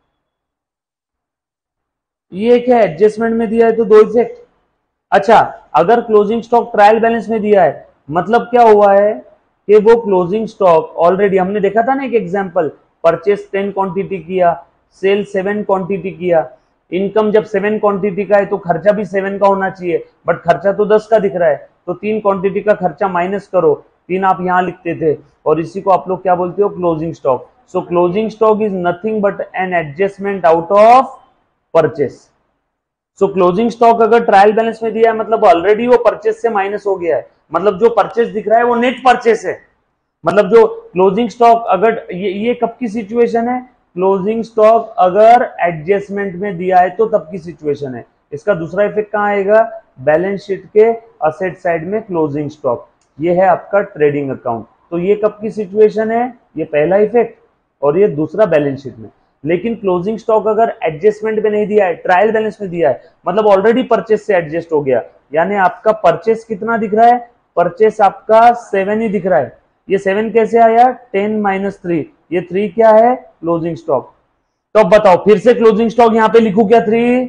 ये क्या एडजस्टमेंट में दिया है तो दो इफेक्ट। अच्छा, अगर क्लोजिंग स्टॉक ट्रायल बैलेंस में दिया है, मतलब क्या हुआ है कि वो क्लोजिंग स्टॉक ऑलरेडी हमने देखा था ना एक एग्जांपल, परचेस 10 क्वांटिटी किया, सेल 7 क्वांटिटी किया, इनकम जब 7 क्वांटिटी का है तो खर्चा भी 7 का होना चाहिए, बट खर्चा तो 10 का दिख रहा है, तो 3 क्वांटिटी का खर्चा माइनस करो, 3 आप यहां लिखते थे, और इसी को आप लोग क्या बोलते हो, closing stock. So closing stock is nothing but an adjustment out of purchase. So closing stock अगर ट्रायल बैलेंस में दिया है मतलब ऑलरेडी वो परचेस से माइनस हो गया है, मतलब जो परचेस दिख रहा है वो नेट परचेस है। मतलब जो क्लोजिंग स्टॉक अगर ये कब की सिचुएशन है, क्लोजिंग स्टॉक अगर एडजस्टमेंट में दिया है तो तब की सिचुएशन है। इसका दूसरा इफेक्ट कहां आएगा, बैलेंस शीट के असेट साइड में क्लोजिंग स्टॉक, ये है आपका ट्रेडिंग अकाउंट। तो ये कब की सिचुएशन है, ये पहला इफेक्ट, और ये दूसरा बैलेंस शीट में। लेकिन क्लोजिंग स्टॉक अगर एडजस्टमेंट में नहीं दिया है, ट्रायल बैलेंस में दिया है, मतलब ऑलरेडी परचेस से एडजस्ट हो गया, यानी आपका परचेस कितना दिख रहा है, परचेस आपका 7 ही दिख रहा है। ये 7 कैसे आया, 10 - 3, ये 3 क्या है, क्लोजिंग स्टॉक। तो अब बताओ फिर से क्लोजिंग स्टॉक यहां पे लिखूं क्या 3,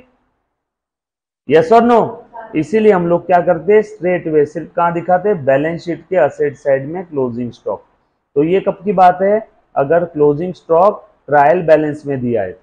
यस और नो। इसीलिए हम लोग क्या करते हैं, स्ट्रेट वे सिर्फ कहां दिखाते, बैलेंस शीट के असेट साइड में क्लोजिंग स्टॉक। तो ये कब की बात है, अगर क्लोजिंग स्टॉक ट्रायल बैलेंस में दिया है तो,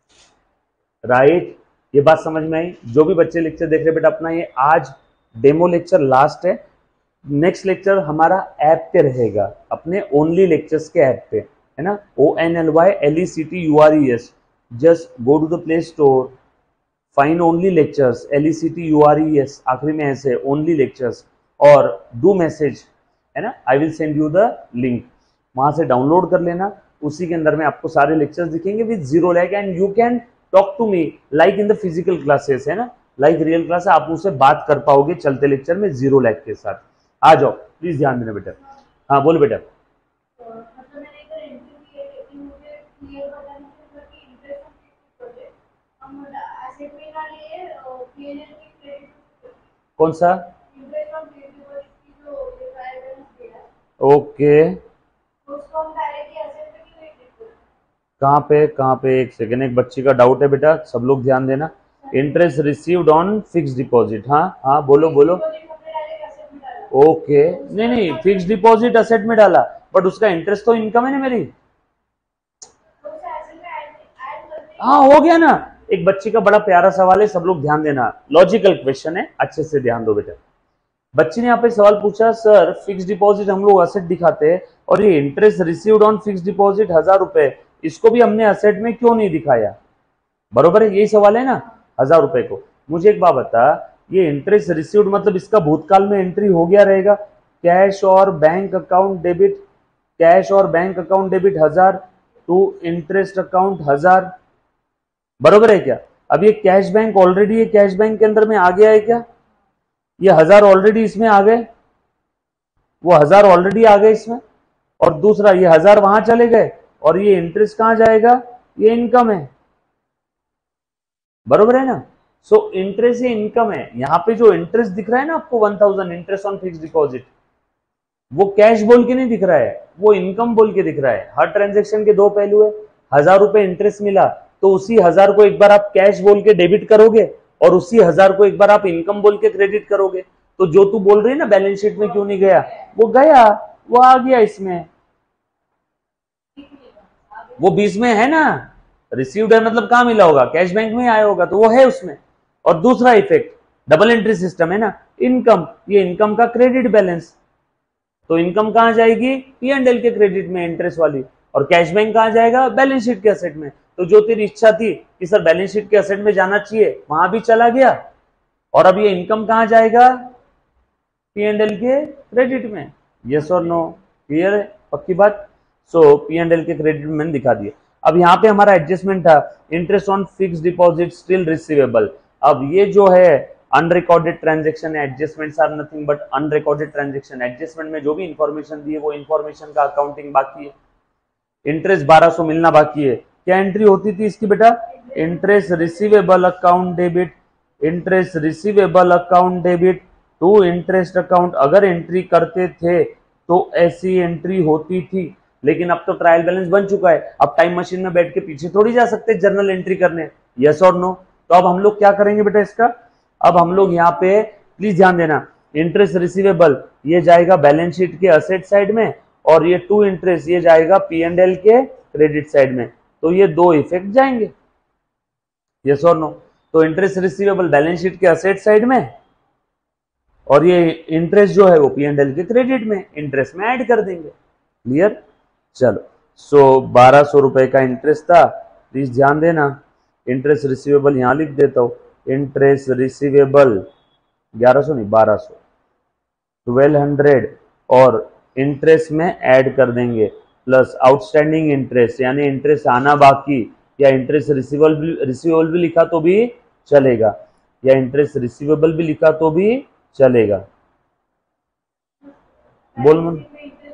राइट। ये बात समझ में आई। जो भी बच्चे लेक्चर देख रहे बेटा अपना, ये आज डेमो लेक्चर लास्ट है, नेक्स्ट लेक्चर हमारा ऐप पे रहेगा, अपने ओनली लेक्चर्स के ऐप पे, है ना, ONLYLECTURES। Just go to the play store, find only lectures, LECTURES आखिरी में ऐसे ओनली लेक्चर्स, और डू मैसेज, है ना, I will send you the link, वहां से डाउनलोड कर लेना। उसी के अंदर में आपको सारे लेक्चर्स दिखेंगे with 0 lag, and you can talk to me like in the physical classes, है ना, लाइक रियल क्लास, आप मुझसे बात कर पाओगे चलते लेक्चर में 0 लैग के साथ। आ जाओ प्लीज, ध्यान देना बेटा। हाँ बोलो बेटा। कौन सा, ओके, कहाँ पे, एक सेकेंड, एक बच्ची का डाउट है बेटा, सब लोग ध्यान देना। Interest received on fix deposit, हाँ हाँ बोलो बोलो। ओके, नहीं फिक्स डिपॉजिट असेट में डाला, बट उसका इंटरेस्ट तो इनकम है ना मेरी, हाँ हो गया ना। एक बच्ची का बड़ा प्यारा सवाल है, सब लोग ध्यान देना, लॉजिकल क्वेश्चन है, अच्छे से ध्यान दो बेटा। बच्ची ने यहाँ पे सवाल पूछा, सर फिक्स डिपॉजिट हम लोग असेट दिखाते हैं और ये interest received on fix deposit 1000 रुपए, इसको भी हमने असेट में क्यों नहीं दिखाया, बरोबर है, यही सवाल है ना। 1000 रुपए को, मुझे एक बात बता, ये इंटरेस्ट रिसीव्ड मतलब इसका भूतकाल में एंट्री हो गया रहेगा, कैश और बैंक अकाउंट डेबिट, कैश और bank account debit 1000 to interest account 1000, बरोबर है क्या? अब ये कैश बैंक ऑलरेडी ये कैश बैंक के अंदर में आ गया है क्या? ये 1000 ऑलरेडी इसमें आ गए, वो 1000 ऑलरेडी आ गए इसमें, और दूसरा ये 1000 वहां चले गए, और ये इंटरेस्ट कहां जाएगा? ये इनकम है, बरोबर है ना? सो इंटरेस्ट ये इनकम है। यहां पे जो इंटरेस्ट दिख रहा है ना आपको 1000 इंटरेस्ट ऑन फिक्स डिपॉजिट, वो कैश बोल के नहीं दिख रहा है, वो इनकम बोल के दिख रहा है। हर ट्रांजेक्शन के दो पहलू है। 1000 रुपए इंटरेस्ट मिला तो उसी 1000 को एक बार आप कैश बोल के डेबिट करोगे, और उसी 1000 को एक बार आप इनकम बोल के क्रेडिट करोगे। तो जो तू बोल रही है ना बैलेंस शीट में क्यों नहीं गया, वो गया, वो आ गया इसमें, वो 20 में है ना, रिसीव्ड है मतलब कहां मिला होगा? कैश बैंक में आया होगा, तो वो है उसमें। और दूसरा इफेक्ट डबल एंट्री सिस्टम है ना, इनकम, ये इनकम का क्रेडिट बैलेंस, तो इनकम कहां जाएगी? P&L के क्रेडिट में इंटरेस्ट वाली, और कैश बैंक कहां जाएगा? बैलेंस शीट के असेट में। तो जो तेरी इच्छा थी कि सर बैलेंस शीट के असेट में जाना चाहिए, वहां भी चला गया, और अब ये इनकम कहां जाएगा? P&L के क्रेडिट में। यस और नो? क्लियर है? पक्की बात? सो P&L के क्रेडिट में मैंने दिखा दिया। अब यहाँ पे हमारा एडजस्टमेंट था interest on fix deposit still receivable. अब ये जो है अनरिकॉर्डेड ट्रांजेक्शन है, adjustments are nothing but unrecorded transaction. Adjustment में जो भी इंफॉर्मेशन दी है वो इंफॉर्मेशन का अकाउंटिंग बाकी है। इंटरेस्ट 1200 मिलना बाकी है। क्या एंट्री होती थी इसकी बेटा? Interest receivable account debit, interest receivable account debit to interest account. अगर एंट्री करते थे तो ऐसी एंट्री होती थी, लेकिन अब तो ट्रायल बैलेंस बन चुका है। अब टाइम मशीन में बैठ के पीछे थोड़ी जा सकते जर्नल एंट्री करने। यस और नो? तो अब हम लोग क्या करेंगे बेटा इसका? अब हम लोग यहाँ पे प्लीज ध्यान देना, इंटरेस्ट रिसीवेबल ये जाएगा बैलेंस शीट के असेट साइड में, और ये टू इंटरेस्ट ये जाएगा P&L के क्रेडिट साइड में। तो ये दो इफेक्ट जाएंगे। यस और नो? तो इंटरेस्ट रिसीवेबल बैलेंस शीट के असेट साइड में, और ये इंटरेस्ट जो है वो P&L के क्रेडिट में, इंटरेस्ट में ऐड कर देंगे। क्लियर? चलो, सो 1200 रुपए का इंटरेस्ट था, प्लीज ध्यान देना। इंटरेस्ट रिसीवेबल यहां लिख देता हूं, इंटरेस्ट रिसीवेबल 1100 नहीं 1200, 1200, और इंटरेस्ट में ऐड कर देंगे प्लस आउटस्टैंडिंग इंटरेस्ट, यानी इंटरेस्ट आना बाकी, या इंटरेस्ट रिसीवेबल भी लिखा तो भी चलेगा, या इंटरेस्ट रिसीवेबल भी लिखा तो भी चलेगा। बोल मन,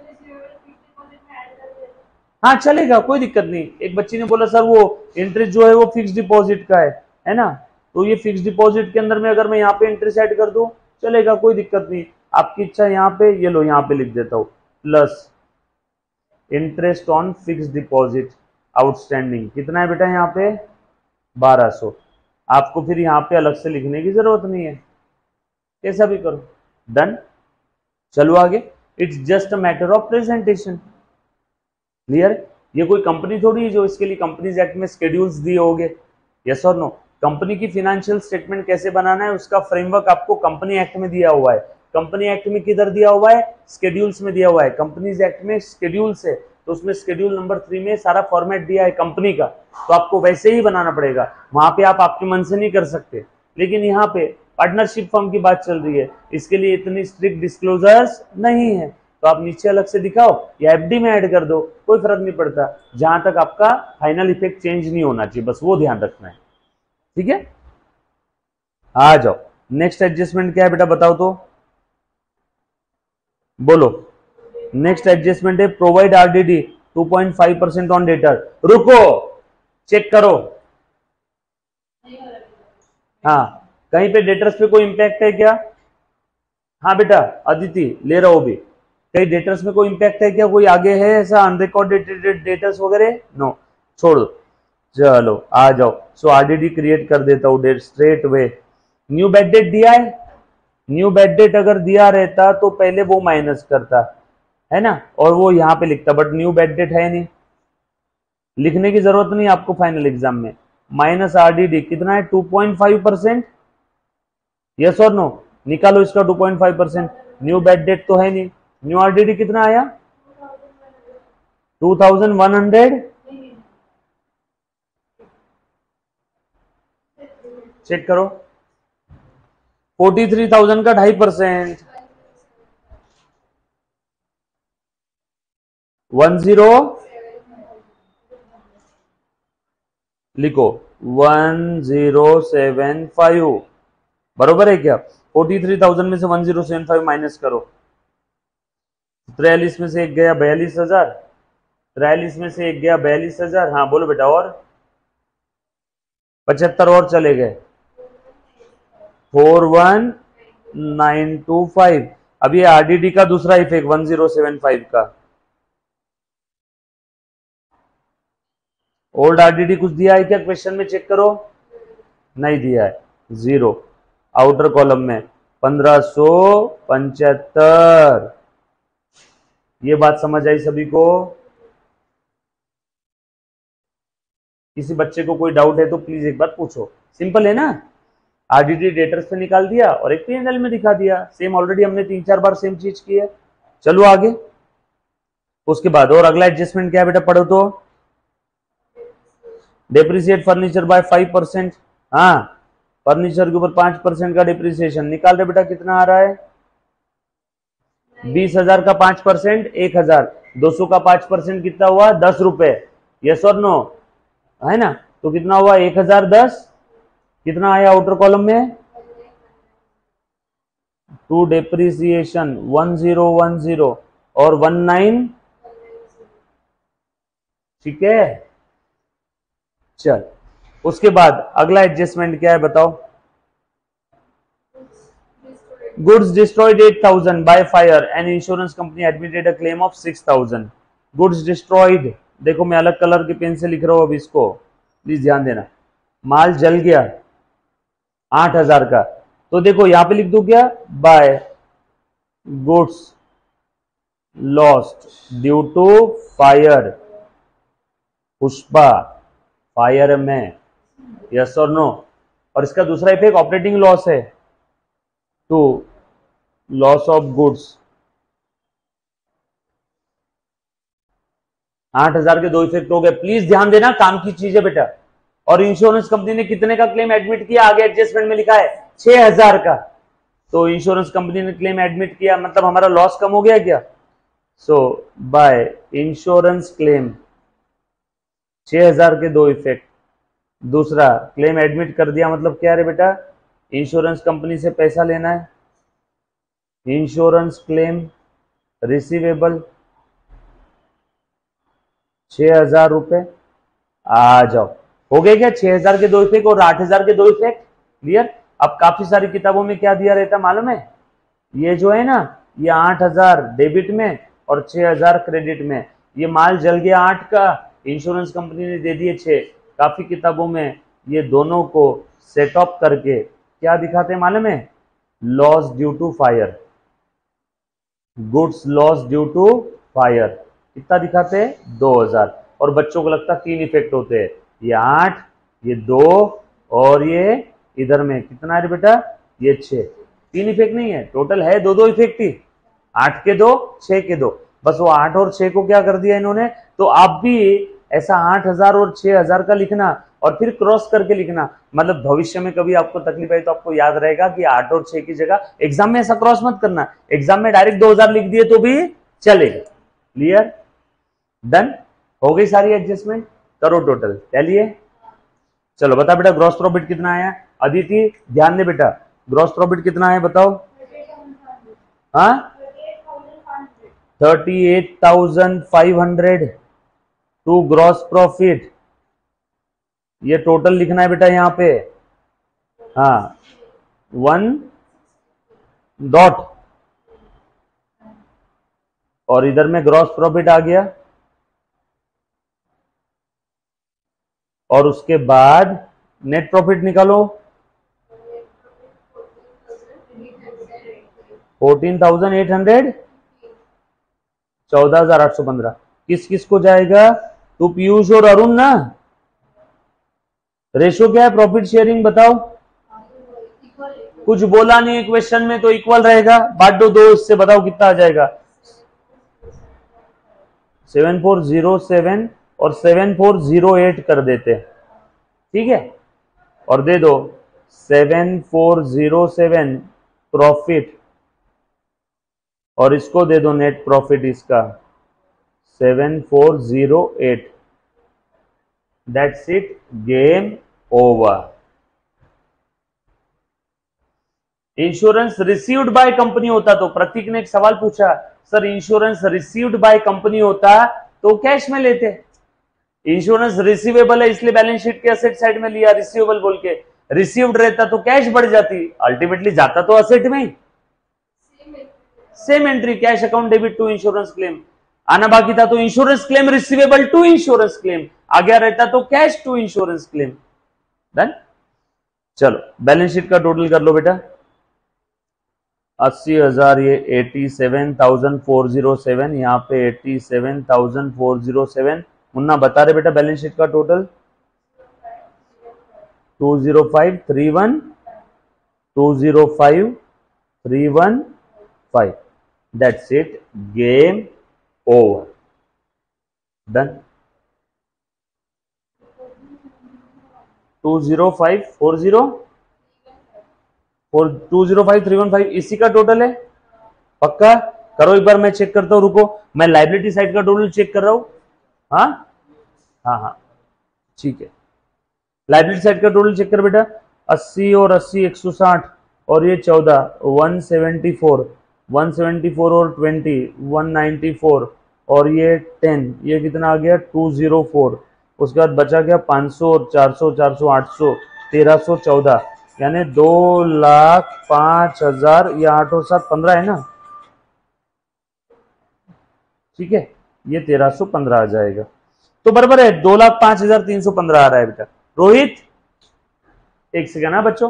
हाँ चलेगा, कोई दिक्कत नहीं। एक बच्ची ने बोला सर वो इंटरेस्ट जो है वो फिक्स डिपॉजिट का है ना, तो ये फिक्स डिपॉजिट के अंदर में अगर मैं यहाँ पे इंटरेस्ट ऐड कर दूं चलेगा, कोई दिक्कत नहीं। आपकी इच्छा यहाँ पे, ये लो यहाँ पे लिख देता हूँ, plus interest on fix deposit outstanding कितना है बेटा यहाँ पे? 1200। आपको फिर यहाँ पे अलग से लिखने की जरूरत नहीं है, कैसा भी करो। डन? चलो आगे। It's just a matter of presentation. Clear? ये कोई कंपनी थोड़ी है जो इसके लिए कंपनीज एक्ट में शेड्यूल्स दिए होंगे। यस और नो? कंपनी की फाइनेंशियल स्टेटमेंट कैसे बनाना है उसका फ्रेमवर्क आपको कंपनी एक्ट में दिया हुआ है। कंपनी एक्ट में किधर दिया हुआ है? शेड्यूल्स में दिया हुआ है। कंपनीज एक्ट में शेड्यूल्स है, तो उसमें शेड्यूल नंबर 3 में सारा फॉर्मेट दिया है कंपनी का, तो आपको वैसे ही बनाना पड़ेगा। वहां पे आप आपके मन से नहीं कर सकते, लेकिन यहाँ पे पार्टनरशिप फर्म की बात चल रही है, इसके लिए इतनी स्ट्रिक्ट डिस्क्लोजर्स नहीं है, तो आप नीचे अलग से दिखाओ या एफडी में ऐड कर दो, कोई फर्क नहीं पड़ता, जहां तक आपका फाइनल इफेक्ट चेंज नहीं होना चाहिए, बस वो ध्यान रखना है। ठीक है, आ जाओ। नेक्स्ट एडजस्टमेंट क्या है बेटा बताओ तो, बोलो। नेक्स्ट एडजस्टमेंट है प्रोवाइड आरडीडी 2.5% ऑन डेटर। रुको, चेक करो। हाँ, कहीं पे डेटर्स पे कोई इंपैक्ट है क्या? हाँ बेटा अदिति ले रहा हूं भी, कई डेटर्स में कोई इंपैक्ट है क्या? कोई आगे है ऐसा अनरिकॉर्डेड डेटर्स वगैरह? नो, छोड़ दो। चलो आ जाओ। सो आरडीडी क्रिएट कर देता हूं debt straight way. New bad debt दिया है, न्यू बेड डेट अगर दिया रहता तो पहले वो माइनस करता है ना, और वो यहां पे लिखता, बट न्यू बेड डेट है नहीं, लिखने की जरूरत नहीं आपको फाइनल एग्जाम में। माइनस आरडीडी कितना है? 2.5%। यस और नो? निकालो इसका 2.5%। न्यू बेड डेट तो है नहीं, न्यू आरडीडी कितना आया? 2100। चेक करो, 43,000 का 2.5%, 10। लिखो 1075, बरोबर है क्या? 43,000 में से 1075 माइनस करो। 43 में से एक गया 42,000, 43 में से एक गया 42,000। हाँ बोलो बेटा, और 75 और चले गए, 41925। अब ये आरडीडी का दूसरा इफेक्ट 1075 का। ओल्ड आरडीडी कुछ दिया है क्या क्वेश्चन में? चेक करो, नहीं दिया है, जीरो। आउटर कॉलम में 1575। ये बात समझ आई सभी को? किसी बच्चे को कोई डाउट है तो प्लीज एक बार पूछो। सिंपल है ना? आरडीडी डेटर्स पे निकाल दिया और एक पीएनएल में दिखा दिया। सेम ऑलरेडी हमने 3-4 बार सेम चीज की है। चलो आगे। उसके बाद और अगला एडजस्टमेंट क्या है बेटा, पढ़ो तो। Depreciate furniture by 5%। हाँ, फर्नीचर के ऊपर 5% का डिप्रिसिएशन निकाल रहे बेटा, कितना आ रहा है? 20,000 का 5% 1,000, 200 का 5% कितना हुआ? 10 रुपए। यस और नो, है ना? तो कितना हुआ? 1010। कितना आया आउटर कॉलम में? टू डेप्रिसिएशन 1010 और 19। ठीक है, चल। उसके बाद अगला एडजस्टमेंट क्या है बताओ? Goods destroyed 8,000 by fire and insurance company admitted a claim of 6,000। Goods destroyed, देखो मैं अलग कलर के पेन से लिख रहा हूं, अब इसको प्लीज ध्यान देना। माल जल गया 8,000 का, तो देखो यहां पे लिख दू क्या? By goods lost due to fire. Pushpa fire में, यस और नो? और इसका दूसरा इफेक्ट ऑपरेटिंग लॉस है, टू लॉस ऑफ गुड्स। 8,000 के दो इफेक्ट हो गए। प्लीज ध्यान देना, काम की चीज है बेटा। और इंश्योरेंस कंपनी ने कितने का क्लेम एडमिट किया? आगे एडजस्टमेंट में लिखा है 6,000 का। तो इंश्योरेंस कंपनी ने क्लेम एडमिट किया, मतलब हमारा लॉस कम हो गया क्या? सो बाय इंश्योरेंस क्लेम 6,000 के दो इफेक्ट। दूसरा, क्लेम एडमिट कर दिया मतलब क्या है बेटा? इंश्योरेंस कंपनी से पैसा लेना है। इंश्योरेंस क्लेम रिसीवेबल 6,000 रुपए। आ जाओ, हो गए क्या? 6,000 के दो इफेक्ट और 8,000 के दो इफेक्ट। क्लियर? अब काफी सारी किताबों में क्या दिया रहता मालूम है? ये जो है ना, ये 8,000 डेबिट में और 6,000 क्रेडिट में। ये माल जल गया 8 का, इंश्योरेंस कंपनी ने दे दिए 6। काफी किताबों में ये दोनों को सेट ऑफ करके क्या दिखाते हैं मालूम है? Loss due to fire, goods loss due to fire. कितना दिखाते हैं? 2,000। और बच्चों को लगता है 3 इफेक्ट होते हैं, ये 8, ये 2 और ये इधर में कितना है बेटा? ये 6। 3 इफेक्ट नहीं है, टोटल है 2-2 इफेक्ट ही। 8 के 2, 6 के 2, बस वो 8 और 6 को क्या कर दिया इन्होंने। तो आप भी ऐसा 8,000 और 6,000 का लिखना और फिर क्रॉस करके लिखना, मतलब भविष्य में कभी आपको तकलीफ आई तो आपको याद रहेगा कि 8 और 6 की जगह। एग्जाम में ऐसा क्रॉस मत करना, एग्जाम में डायरेक्ट 2,000 लिख दिए तो भी चलेगा। क्लियर? डन? हो गई सारी एडजस्टमेंट? करो टोटल, चलिए। चलो बता बेटा, ग्रॉस प्रॉफिट कितना आया? अदिति ध्यान दे बेटा, ग्रॉस प्रॉफिट कितना है बताओ? हाँ, 38,500 टू ग्रॉस प्रॉफिट। ये टोटल लिखना है बेटा यहां पे। हाँ, 1 डॉट और इधर में ग्रॉस प्रॉफिट आ गया। और उसके बाद नेट प्रॉफिट निकालो, 14,800, 14,815। किस किस को जाएगा? तो पीयूष और अरुण ना। रेशो क्या है प्रॉफिट शेयरिंग बताओ? कुछ बोला नहीं क्वेश्चन में, तो इक्वल रहेगा। बांट दो 2 इससे, बताओ कितना आ जाएगा? 7407 और 7408 कर देते, ठीक है? और दे दो 7407 प्रॉफिट और इसको दे दो नेट प्रॉफिट इसका 7408। That's it, game over. Insurance received by company होता तो, प्रतीक ने एक सवाल पूछा, sir insurance received by company होता तो कैश में लेते, इंश्योरेंस रिसीवेबल है इसलिए बैलेंस शीट के असेट साइड में लिया रिसीवेबल बोल के, रिसीव्ड रहता तो कैश बढ़ जाती, अल्टीमेटली जाता तो असेट में ही, same entry, cash account debit to insurance claim, आना बाकी था तो insurance claim receivable to insurance claim, आ गया रहता तो cash to insurance claim, done. चलो बैलेंस शीट का टोटल कर लो बेटा, 80,000, ये 87,407, यहाँ पे 87,407। मुन्ना बता रहे बेटा बैलेंस शीट का total 205,31, 205,315, that's it, game over, done. 205,315 इसी का टोटल है, पक्का करो एक बार, मैं चेक करता हूं, रुको मैं लाइबिलिटी साइड का टोटल चेक कर रहा हूं। हाँ हाँ हाँ ठीक है, लाइबिलिटी साइड का टोटल चेक कर बेटा, 80 और 80 160 और ये 14 174, 174 और 20 194 और ये 10, ये कितना आ गया 204, उसके बाद बचा गया 500 और 400 400 800 1314, यानी 2,05,000, ये 8 और 7 15 है ना, ठीक है, ये 1315 आ जाएगा, तो बराबर है, 2,05,315 आ रहा है बेटा। रोहित एक सेकंड, हाँ बच्चों,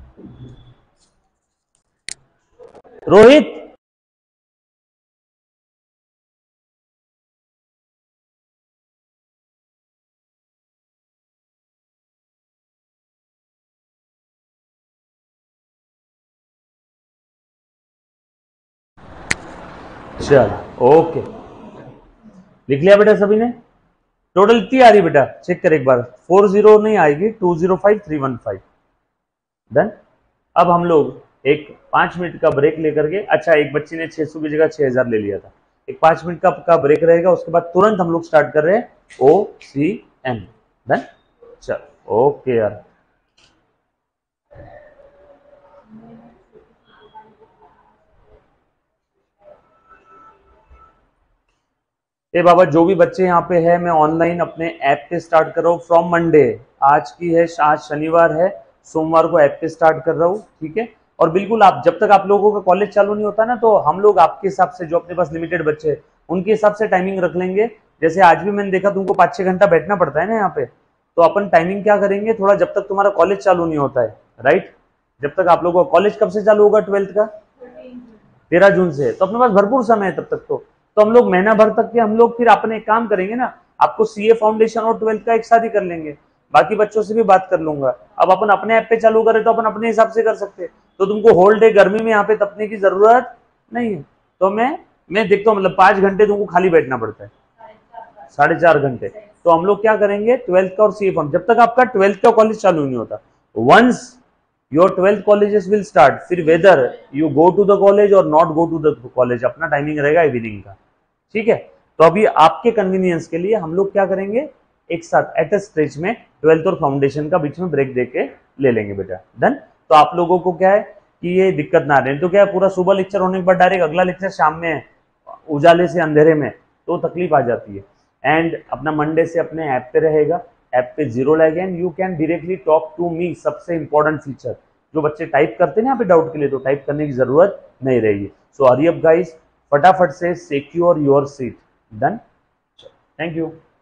रोहित चल ओके, लिख लिया बेटा सभी ने, टोटल इतनी आ रही बेटा, चेक कर एक बार, 40 नहीं आएगी, 205,315, डन। अब हम लोग एक 5 मिनट का ब्रेक लेकर के, अच्छा एक बच्ची ने 600 की जगह 6,000 ले लिया था, एक 5 मिनट का ब्रेक रहेगा, उसके बाद तुरंत हम लोग स्टार्ट कर रहे हैं OCM, डन। चल ओके यार, ए बाबा जो भी बच्चे यहाँ पे है, मैं ऑनलाइन अपने ऐप पे स्टार्ट कर रहा हूँ फ्रॉम मंडे, आज की है, आज शनिवार है, सोमवार को ऐप पे स्टार्ट कर रहा हूँ, ठीक है। और बिल्कुल आप जब तक आप लोगों का कॉलेज चालू नहीं होता ना, तो हम लोग आपके हिसाब से, जो अपने पास लिमिटेड बच्चे हैं उनके हिसाब से टाइमिंग रख लेंगे, जैसे आज भी मैंने देखा तुमको 5-6 घंटा बैठना पड़ता है ना यहाँ पे, तो अपन टाइमिंग क्या करेंगे, थोड़ा जब तक तुम्हारा कॉलेज चालू नहीं होता है, राइट, जब तक आप लोगों का कॉलेज कब से चालू होगा 12th का 13 जून से, तो अपने पास भरपूर समय है तब तक, तो हम लोग महीना भर तक के हम लोग फिर अपने एक काम करेंगे ना, आपको सीए फाउंडेशन और 12th का एक साथ ही कर लेंगे, बाकी बच्चों से भी बात कर लूंगा। अब अपन अपने ऐप पे चालू करें तो अपन अपने हिसाब से कर सकते, तो तुमको होल डे गर्मी में यहाँ पे तपने की जरूरत नहीं है, तो मैं देखता हूँ, मतलब 5 घंटे तुमको खाली बैठना पड़ता है, 4.5 घंटे, तो हम लोग क्या करेंगे 12th का और सीए फाउंडेशन, जब तक आपका 12th का कॉलेज चालू नहीं होता, once your 12th colleges will start, फिर whether you go to the college और not go to the college, अपना टाइमिंग रहेगा इवनिंग का, ठीक है। तो अभी आपके कन्वीनियंस के लिए हम लोग क्या करेंगे, एक साथ एट अ स्ट्रेच में 12th और फाउंडेशन का बीच में ब्रेक देके ले लेंगे बेटा, डन। तो आप लोगों को क्या है कि ये दिक्कत ना रहे, तो क्या है पूरा सुबह लेक्चर होने के बाद डायरेक्ट अगला लेक्चर शाम में उजाले से अंधेरे में, तो तकलीफ आ जाती है। एंड अपना मंडे से अपने ऐप पे रहेगा, ऐप पे 0 lag and you can directly talk to me, सबसे इंपॉर्टेंट फीचर, जो बच्चे टाइप करते हैं यहाँ पे डाउट के लिए, तो टाइप करने की जरूरत नहीं रहेगी। सो हरी अप गाइस, फटाफट से secure your seat, done, thank you.